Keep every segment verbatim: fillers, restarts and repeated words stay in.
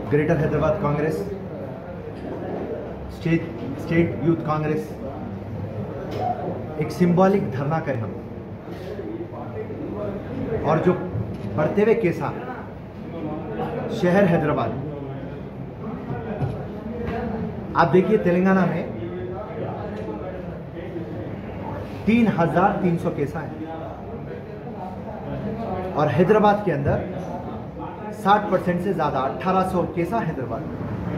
Greater Hyderabad Congress, state state youth Congress एक symbolic धरना करें हम, और जो बढ़ते हुए केसा शहर हैदराबाद, आप देखिए तेलंगाना में तीन हजार तीन सौ केसा है और हैदराबाद के अंदर साठ परसेंट से ज्यादा अठारह सौ केसा हैदराबाद में।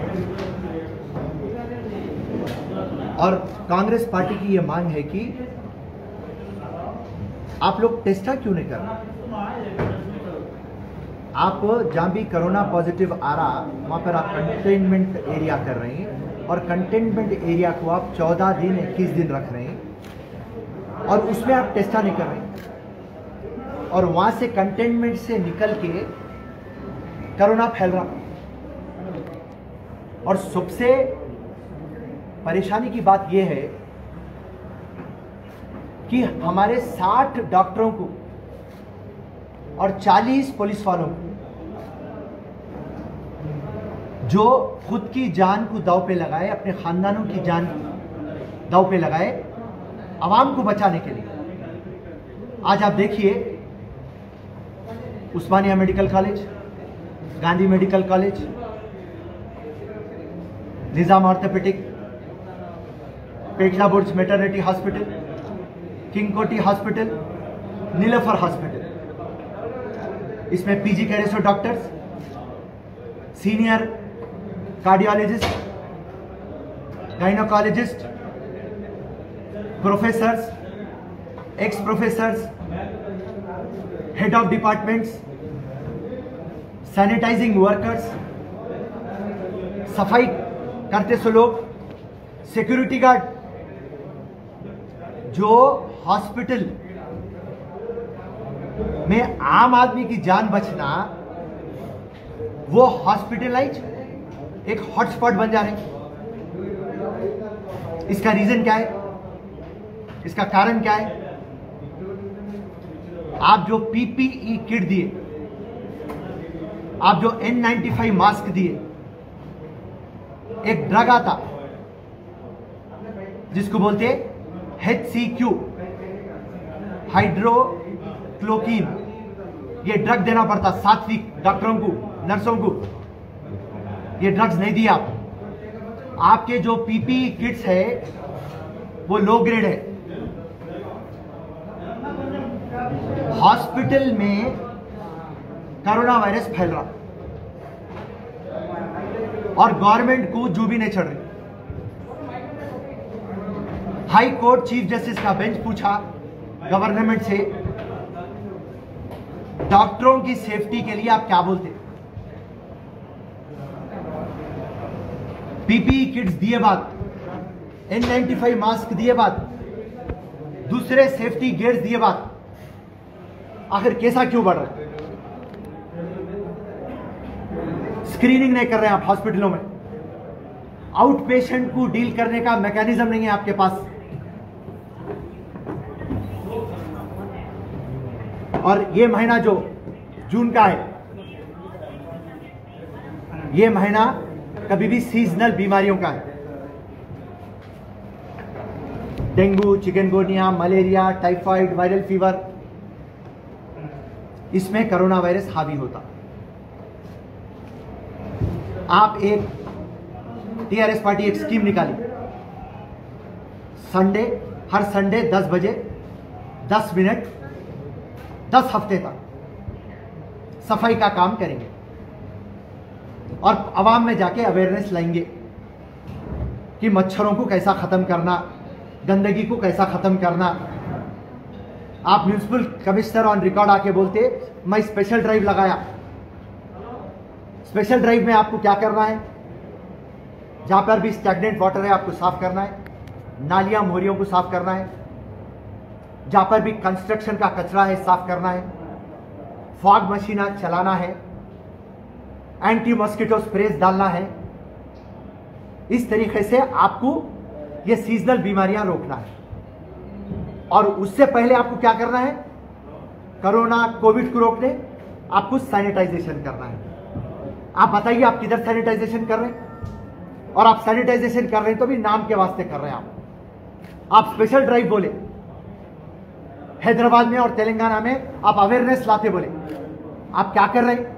और कांग्रेस पार्टी की यह मांग है कि आप लोग टेस्टा क्यों नहीं कर रहे? आप जहां भी कोरोना पॉजिटिव आ रहा वहां पर आप कंटेनमेंट एरिया कर रहे हैं और कंटेनमेंट एरिया को आप चौदह दिन इक्कीस दिन रख रहे हैं और उसमें आप टेस्टा नहीं कर रहे और वहां से कंटेनमेंट से निकल के कोरोना फैल रहा। और सबसे परेशानी की बात यह है कि हमारे साठ डॉक्टरों को और चालीस पुलिस वालों को जो खुद की जान को दांव पे लगाए, अपने खानदानों की जान दांव पे लगाए आवाम को बचाने के लिए। आज आप देखिए Osmania medical college, Gandhi medical college, Nizam orthopaedic, Petla Burj maternity hospital, King Koti hospital, Niloufer hospital, इसमें PG cadet doctors, senior cardiologist, gynaecologist, professors, ex professors, head of departments, sanitising workers, सफाई करते सो लोग, सिक्योरिटी गार्ड, जो हॉस्पिटल में आम आदमी की जान बचना, वो हॉस्पिटलाइज एक हॉटस्पॉट बन जा रहे हैं। इसका रीजन क्या है? इसका कारण क्या है? आप जो पीपीई किट दिए, आप जो एन नाइंटी फाइव मास्क दिए, एक ड्रग आता जिसको बोलते एच सी क्यू, हाइड्रोक्लोकिन, ये ड्रग देना पड़ता सात वीक डॉक्टरों को, नर्सों को। ये ड्रग्स नहीं दिया आप। आपके जो पीपीई किट्स है वो लो ग्रेड है। हॉस्पिटल में कोरोना वायरस फैल रहा और गवर्नमेंट को जो भी नहीं चढ़ रही। हाई कोर्ट चीफ जस्टिस का बेंच पूछा गवर्नमेंट से, डॉक्टरों की सेफ्टी के लिए आप क्या बोलते? पीपीई किट्स दिए बाद, एन नाइंटी फाइव मास्क दिए बाद, दूसरे सेफ्टी गियर्स दिए बाद, आखिर कैसा क्यों बढ़ रहा है? स्क्रीनिंग नहीं कर रहे हैं आप हॉस्पिटलों में। आउट पेशेंट को डील करने का मैकेनिज्म नहीं है आपके पास। और ये महीना जो जून का है, ये महीना कभी भी सीजनल बीमारियों का है। Dengue, chikungunya, malaria, typhoid, viral fever, इसमें कोरोना वायरस हावी होता। आप एक टीआरएस पार्टी एक स्कीम निकाली, संडे, हर संडे दस बजे दस मिनट दस हफ्ते तक सफाई का काम करेंगे और आवाम में जाके अवेयरनेस लाएंगे कि मच्छरों को कैसा खत्म करना, गंदगी को कैसा खत्म करना। आप म्यूनिसिपल कमिश्नर ऑन रिकॉर्ड आके बोलते मैं स्पेशल ड्राइव लगाया। स्पेशल ड्राइव में आपको क्या करना है? जहां पर भी स्टैग्नेंट वाटर है आपको साफ करना है, नालियां मोरियों को साफ करना है, जहां पर भी कंस्ट्रक्शन का कचरा है साफ करना है, फॉग मशीन चलाना है, एंटी मॉस्किटो स्प्रेज डालना है। इस तरीके से आपको ये सीजनल बीमारियां रोकना है। और उससे पहले आपको क्या करना है? कोरोना कोविड को रोकने आपको सैनिटाइजेशन करना है। आप बताइए आप किधर सैनिटाइजेशन कर रहे हैं? और आप सैनिटाइजेशन कर रहे हैं तो भी नाम के वास्ते कर रहे हैं। आप आप स्पेशल ड्राइव बोले, हैदराबाद में और तेलंगाना में आप अवेयरनेस लाते बोले, आप क्या कर रहे हैं?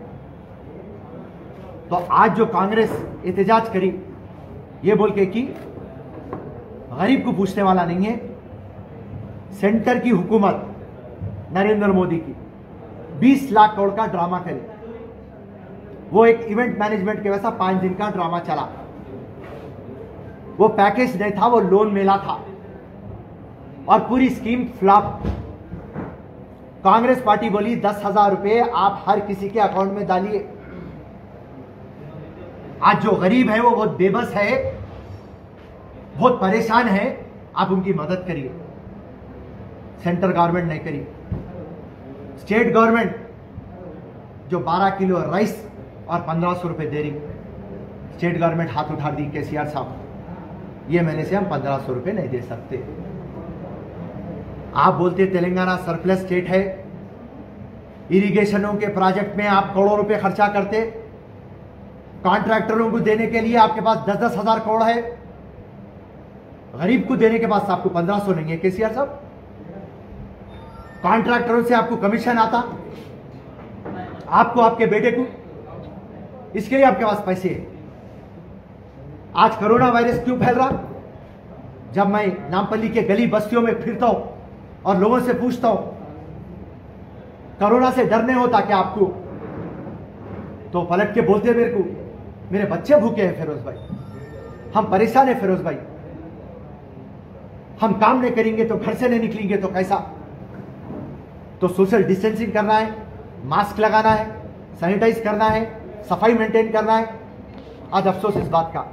तो आज जो कांग्रेस एहतजाज करी ये बोल के कि गरीब को पूछने वाला नहीं है, सेंटर की हुकूमत नरेंद्र मोदी की बीस लाख करोड़ का ड्रामा करे, वो एक इवेंट मैनेजमेंट के वैसा पांच दिन का ड्रामा चला। वो पैकेज नहीं था, वो लोन मेला था और पूरी स्कीम फ्लॉप। कांग्रेस पार्टी बोली दस हजार रुपए आप हर किसी के अकाउंट में डालिए। आज जो गरीब है वो बहुत बेबस है, बहुत परेशान है, आप उनकी मदद करिए। सेंट्रल गवर्नमेंट नहीं करी। स्टेट गवर्नमेंट जो बारह किलो राइस और पंद्रह सौ रुपए दे रही, स्टेट गवर्नमेंट हाथ उठा दी केसीआर साहब, ये महीने से हम पंद्रह सौ रुपए नहीं दे सकते। आप बोलते तेलंगाना सरप्लस स्टेट है, इरिगेशनों के प्रोजेक्ट में आप करोड़ों रुपए खर्चा करते, कॉन्ट्रैक्टरों को देने के लिए आपके पास दस दस हजार करोड़ है, गरीब को देने के पास आपको पंद्रह सौ नहीं है। केसीआर साहब, कॉन्ट्रैक्टरों से आपको कमीशन आता, आपको आपके बेटे को, इसके लिए आपके पास पैसे है। आज कोरोना वायरस क्यों फैल रहा? जब मैं नामपल्ली के गली बस्तियों में फिरता हूं और लोगों से पूछता हूं कोरोना से डर नहीं होता क्या आपको, तो पलट के बोलते मेरे को, मेरे बच्चे भूखे हैं फिरोज भाई, हम परेशान हैं फिरोज भाई, हम काम नहीं करेंगे तो घर से नहीं निकलेंगे तो कैसा? तो सोशल डिस्टेंसिंग करना है, मास्क लगाना है, सैनिटाइज करना है, सफाई मेंटेन करना है। आज अफसोस इस बात का,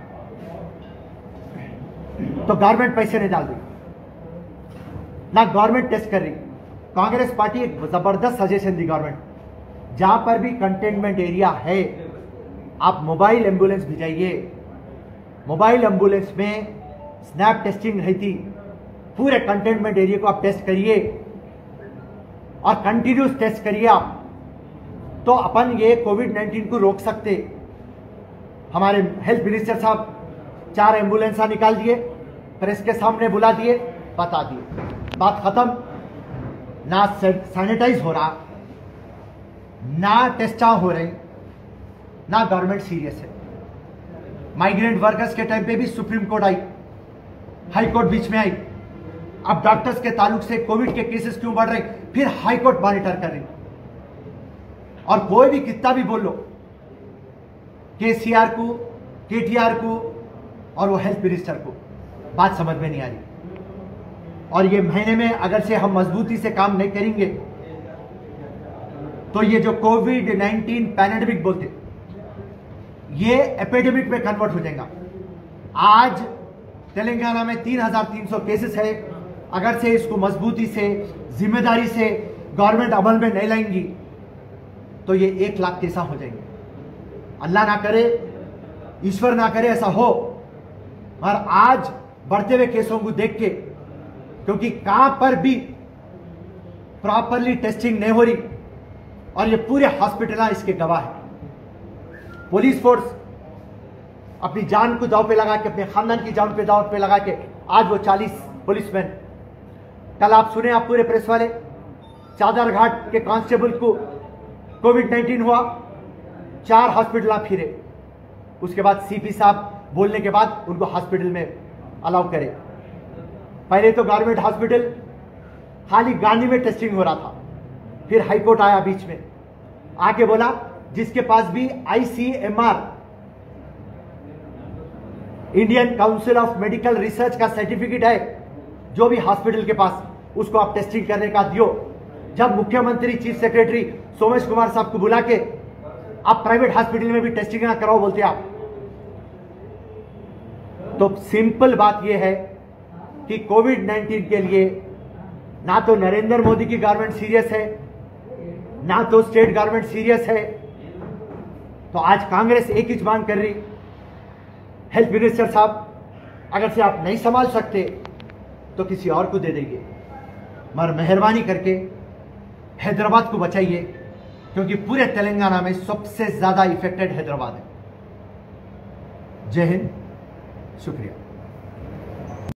तो गवर्नमेंट पैसे नहीं डाल रही, ना गवर्नमेंट टेस्ट कर रही। कांग्रेस पार्टी एक जबरदस्त सजेशन दी गवर्नमेंट, जहां पर भी कंटेनमेंट एरिया है आप मोबाइल एम्बुलेंस भिजाइए। मोबाइल एम्बुलेंस में स्नैप टेस्टिंग रहती, पूरे कंटेनमेंट एरिया को आप टेस्ट करिए और कंटिन्यूस टेस्ट करिए आप, तो अपन ये कोविड नाइन्टीन को रोक सकते। हमारे हेल्थ मिनिस्टर साहब चार एम्बुलेंसा निकाल दिए, प्रेस के सामने बुला दिए, बता दिए, बात खत्म। ना सैनिटाइज हो रहा, ना टेस्टा हो रहे, ना गवर्नमेंट सीरियस है। माइग्रेंट वर्कर्स के टाइम पे भी सुप्रीम कोर्ट आई, हाई कोर्ट बीच में आई। अब डॉक्टर्स के ताल्लुक से कोविड के केसेस क्यों बढ़ रहे, फिर हाई कोर्ट मॉनिटर कर रही। और कोई भी कितना भी बोल लो, केसीआर को, केटीआर को और वो हेल्थ मिनिस्टर को बात समझ में नहीं आ रही। और ये महीने में अगर से हम मजबूती से काम नहीं करेंगे तो ये जो कोविड नाइन्टीन पैंडेमिक बोलते ये एपिडेमिक में कन्वर्ट हो जाएगा। आज तेलंगाना में तीन हजार तीन सौ केसेस है, अगर से इसको मजबूती से, जिम्मेदारी से गवर्नमेंट अमल में नहीं लाएंगी तो ये एक लाख केसा हो जाएंगे। अल्लाह ना करे, ईश्वर ना करे ऐसा हो, और आज बढ़ते हुए केसों को देख के, क्योंकि कहां पर भी प्रॉपरली टेस्टिंग नहीं हो रही और ये पूरे हॉस्पिटल इसके गवाह है। पुलिस फोर्स अपनी जान को दांव पे लगा के, अपने खानदान की जान पे दांव पे लगा के, आज वो चालीस पुलिसमैन, कल आप सुने आप पूरे प्रेस वाले, चादर घाट के कांस्टेबल को कोविड नाइन्टीन हुआ, चार हॉस्पिटल फिरे, उसके बाद सीपी साहब बोलने के बाद उनको हॉस्पिटल में अलाउ करे। पहले तो गवर्नमेंट हॉस्पिटल खाली गांधी में टेस्टिंग हो रहा था, फिर हाईकोर्ट आया बीच में, आके बोला जिसके पास भी ICMR, Indian Council of Medical Research का सर्टिफिकेट है, जो भी हॉस्पिटल के पास, उसको आप टेस्टिंग करने का दियो। जब मुख्यमंत्री चीफ सेक्रेटरी सोमेश कुमार साहब को बुला के आप प्राइवेट हॉस्पिटल में भी टेस्टिंग ना कराओ बोलते आप, तो सिंपल बात यह है कि कोविड नाइन्टीन के लिए ना तो नरेंद्र मोदी की गवर्नमेंट सीरियस है, ना तो स्टेट गवर्नमेंट सीरियस है। तो आज कांग्रेस एक ही मांग कर रही, हेल्थ मिनिस्टर साहब अगर से आप नहीं संभाल सकते तो किसी और को दे देंगे, मगर मेहरबानी करके हैदराबाद को बचाइए, क्योंकि पूरे तेलंगाना में सबसे ज्यादा इफेक्टेड हैदराबाद है। जय हिंद, शुक्रिया।